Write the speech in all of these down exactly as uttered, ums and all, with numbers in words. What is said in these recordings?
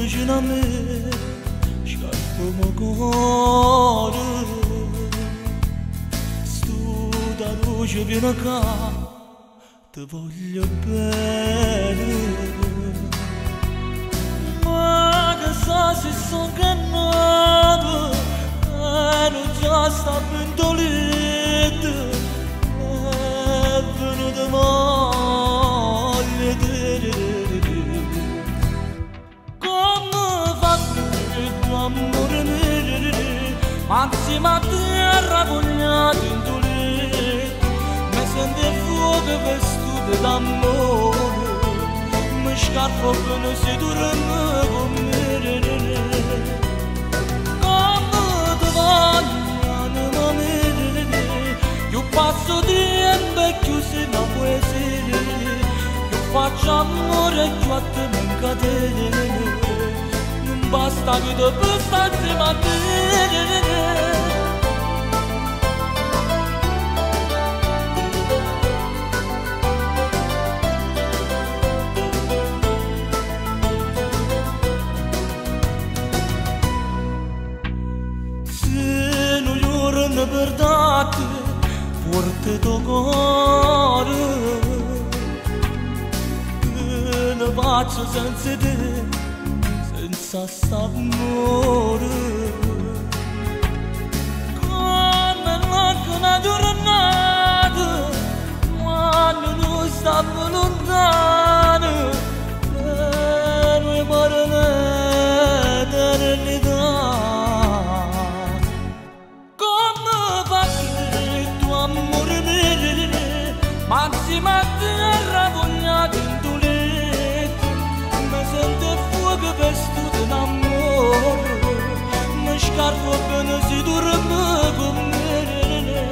vicino a me, scarpo cuore, sto da luce viene qua, ti voglio bene, ma che sa se sono cannato, e non già sta pentoletta, è venuta voglia di amore mio, ma insieme a terra cognato in tulletto, mi sento il fuoco vestito d'amore, mi scarpo bene se dorme con me, come ti voglio anima mia, io passo tempo e più se non puoi essere, io faccio amore e più a te mi incatene. Basta che tu possa insieme a te. Se non giorno per date, forte tuo cuore, che ne faccio senza te, senza sapore, come una giornata, quando noi stiamo lontani, e noi parliamo d'eternità. Come fa il tuo amore mio, ma insieme a terra cognato in tulletto, mi sento fuoco vestito d'amore, mi scarpo bene se dorme con me,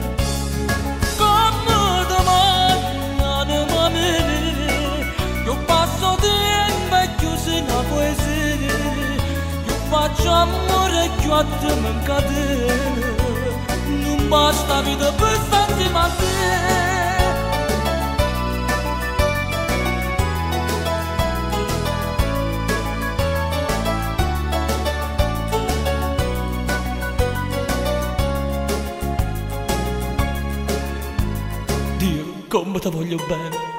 come domani anima mia, io passo tempo e più se non può essere, io faccio amore e più a te mi incatene, non basta vita per stare insieme a te. Come ti voglio bene.